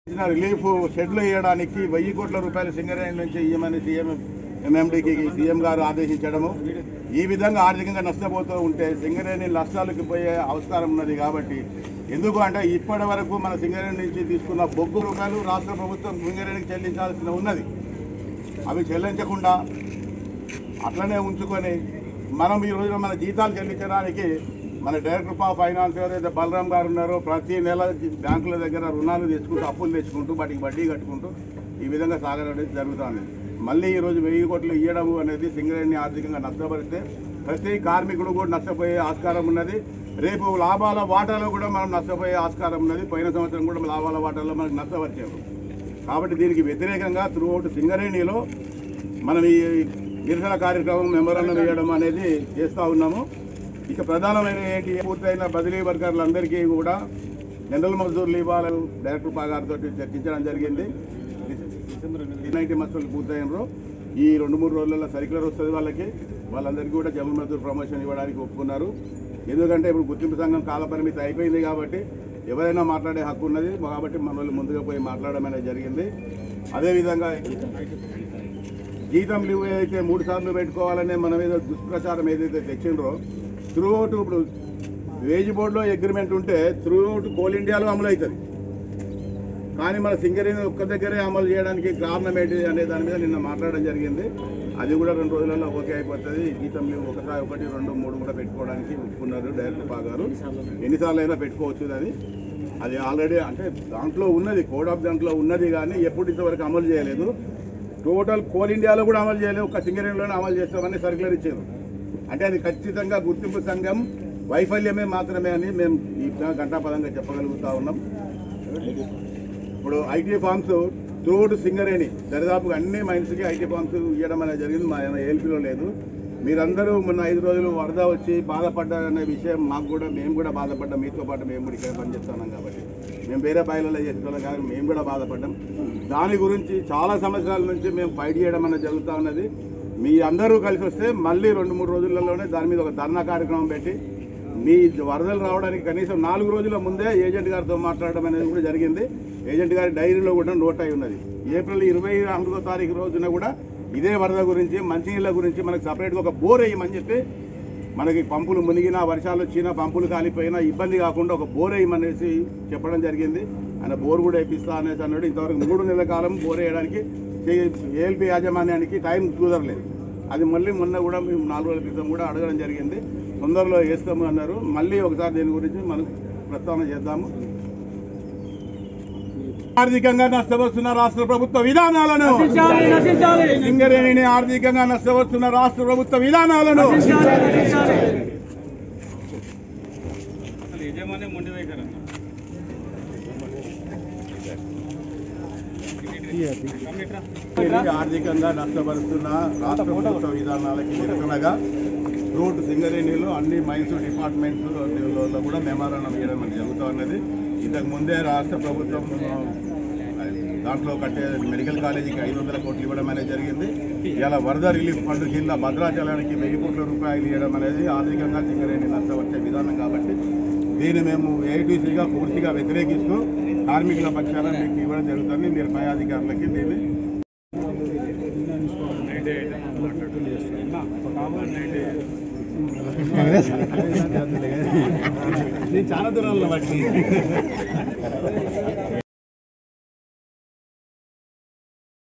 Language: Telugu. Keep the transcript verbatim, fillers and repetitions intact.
రిలీఫ్ షెడ్లు వేయడానికి వెయ్యి కోట్ల రూపాయలు సింగరేణి నుంచి ఇవ్వమని సీఎం ఎంఎండీకి సీఎం గారు ఆదేశించడము ఈ విధంగా ఆర్థికంగా నష్టపోతూ ఉంటే సింగరేణి నష్టాలకు పోయే అవసరం ఉన్నది. కాబట్టి ఎందుకు అంటే ఇప్పటి వరకు మన సింగరేణి నుంచి తీసుకున్న బొగ్గు రూపాయలు రాష్ట్ర ప్రభుత్వం సింగరేణికి చెల్లించాల్సిన ఉన్నది. అవి చెల్లించకుండా అట్లనే ఉంచుకొని మనం ఈ రోజున మన జీతాలు చెల్లించడానికి మన డైరెక్టర్ ఆఫ్ ఫైనాన్స్ ఎవరైతే బలరాం గారు ఉన్నారో ప్రతి నెల బ్యాంకుల దగ్గర రుణాలు తెచ్చుకుంటూ అప్పులు తెచ్చుకుంటూ వాటికి వడ్డీ కట్టుకుంటూ ఈ విధంగా సాగడం జరుగుతుంది. మళ్ళీ ఈరోజు వెయ్యి కోట్లు ఇవ్వడం అనేది సింగరేణిని ఆర్థికంగా నష్టపరిస్తే ప్రతి కార్మికుడు కూడా నష్టపోయే ఆస్కారం ఉన్నది. రేపు లాభాల వాటాలో కూడా మనం నష్టపోయే ఆస్కారం ఉన్నది. పోయిన సంవత్సరం కూడా లాభాల వాటాలో మనకు నష్టపరిచాము. కాబట్టి దీనికి వ్యతిరేకంగా త్రూ అవుట్ సింగరేణిలో మనం ఈ నిరసన కార్యక్రమం మెమోరాండం వేయడం అనేది చేస్తూ ఉన్నాము. ఇక ప్రధానమైన ఏంటి, పూర్తయిన బదిలీ వర్కర్లందరికీ కూడా జనరల్ మజదూర్లు ఇవ్వాలని డైరెక్టర్ పా గారితో చర్చించడం జరిగింది. నైన్టీ మస్తులు పూర్తయినరు ఈ రెండు మూడు రోజులలో సర్క్యులర్ వస్తుంది వాళ్ళకి, వాళ్ళందరికీ కూడా జనరల్ మజదూర్ ప్రమోషన్ ఇవ్వడానికి ఒప్పుకున్నారు. ఎందుకంటే ఇప్పుడు గుర్తింపు సంఘం కాలపరిమితి అయిపోయింది కాబట్టి ఎవరైనా మాట్లాడే హక్కు ఉన్నది. కాబట్టి మన వాళ్ళు ముందుగా పోయి మాట్లాడడం అనేది జరిగింది. అదేవిధంగా జీతం లీవ్ ఏదైతే మూడు సార్లు పెట్టుకోవాలనే మన మీద దుష్ప్రచారం ఏదైతే తెచ్చిండ్రో త్రూ అవుట్ ఇప్పుడు వేజ్ బోర్డులో అగ్రిమెంట్ ఉంటే త్రూ అవుట్ కోల్ ఇండియాలో అమలు అవుతుంది. కానీ మన సింగరేణి ఒక్క దగ్గరే అమలు చేయడానికి కారణం ఏంటి అనే దాని మీద నిన్న మాట్లాడడం జరిగింది. అది కూడా రెండు రోజులలో ఓకే అయిపోతుంది. జీతం లీవ్ ఒకసారి ఒకటి రెండు మూడు కూడా పెట్టుకోవడానికి ఒప్పుకున్నారు డైరెక్టర్ పా గారు. ఎన్నిసార్లు అయినా పెట్టుకోవచ్చు అది అది ఆల్రెడీ అంటే దాంట్లో ఉన్నది, కోడ్ ఆఫ్ దాంట్లో ఉన్నది. కానీ ఎప్పుడు ఇంతవరకు అమలు చేయలేదు. టోటల్ కోల్ ఇండియాలో కూడా అమలు చేయలేదు, ఒక సింగరేణిలోనే అమలు చేస్తామని సర్క్యులర్ ఇచ్చారు. అంటే అది ఖచ్చితంగా గుర్తింపు సంఘం వైఫల్యమే మాత్రమే అని మేము ఈ ఘంటాపదంగా చెప్పగలుగుతా ఉన్నాం. ఇప్పుడు ఐటీ ఫార్మ్స్ త్రూఅవుట్ సింగరేణి దరిదాపుగా అన్ని మైన్స్కి ఐటీ ఫార్మ్స్ ఇవ్వడం అనేది జరిగింది. మా ఏల్పీలో లేదు. మీరందరూ మొన్న ఐదు రోజులు వరద వచ్చి బాధపడ్డారనే విషయం మాకు కూడా, మేము కూడా బాధపడ్డాం. మీతో పాటు మేము కూడా ఇక్కడ పనిచేస్తున్నాం కాబట్టి మేము వేరే బాయిలలో చేస్తున్నాం కానీ మేము కూడా బాధపడ్డాం. దాని గురించి చాలా సంవత్సరాల నుంచి మేము ఫైట్ చేయడం అనేది జరుగుతూ ఉన్నది. మీ అందరూ కలిసి వస్తే మళ్ళీ రెండు మూడు రోజులలోనే దాని మీద ఒక ధర్నా కార్యక్రమం పెట్టి మీ వరదలు రావడానికి కనీసం నాలుగు రోజుల ముందే ఏజెంట్ గారితో మాట్లాడడం అనేది కూడా జరిగింది. ఏజెంట్ గారి డైరీలో కూడా నోట్ అయి ఉన్నది. ఏప్రిల్ ఇరవై నాలుగో తారీఖు రోజున కూడా ఇదే వరద గురించి, మంచినీళ్ళ గురించి మనకు సపరేట్గా ఒక బోర్ వేయమని చెప్పి, మనకి పంపులు మునిగినా, వర్షాలు వచ్చినా, పంపులు కాలిపోయినా ఇబ్బంది కాకుండా ఒక బోర్ వేయమనేసి చెప్పడం జరిగింది. ఆయన బోర్ కూడా వేపిస్తా అనేసి అన్నాడు. ఇంతవరకు మూడు నెలల కాలం బోర్ వేయడానికి ఏఎల్పీ యాజమాన్యానికి టైం కుదరలేదు. అది మళ్ళీ మొన్న కూడా మేము నాలుగు రోజుల క్రితం కూడా అడగడం జరిగింది. తొందరలో వేస్తాము అన్నారు. మళ్ళీ ఒకసారి దీని గురించి మనం ప్రస్తావన చేద్దాము. ఆర్థికంగా నష్టపరుస్తున్న రాష్ట్ర ప్రభుత్వ విధానాలను, సింగరేణిని ఆర్థికంగా నష్టపరుస్తున్న రాష్ట్ర ప్రభుత్వ విధానాలను ఆర్థికంగా నష్టపరుస్తున్న రాష్ట్ర ప్రభుత్వ విధానాలకి నిరసనగా రోడ్డు సింగరేణిలో అన్ని మైన్స్ డిపార్ట్మెంట్స్ కూడా మెమోరాండం వేయడం అనేది జరుగుతూ ఉన్నది. ఇంతకు ముందే రాష్ట్ర ప్రభుత్వం దాంట్లో కట్టే మెడికల్ కాలేజీకి ఐదు వందల కోట్లు ఇవ్వడం అనేది జరిగింది. ఇలా వరద రిలీఫ్ ఫండ్ కింద భద్రాచలానికి వెయ్యి కోట్ల రూపాయలు ఇవ్వడం అనేది ఆర్థికంగా సింగరేణి నష్టపరిచే విధానం. కాబట్టి దీన్ని మేము ఏఐటీసీగా పూర్తిగా వ్యతిరేకిస్తూ కార్మికుల పక్షాన మీకు ఇవ్వడం జరుగుతుంది. మీరు పై అధికారులకి దీన్ని నేను చాలా దూరంలో బట్టి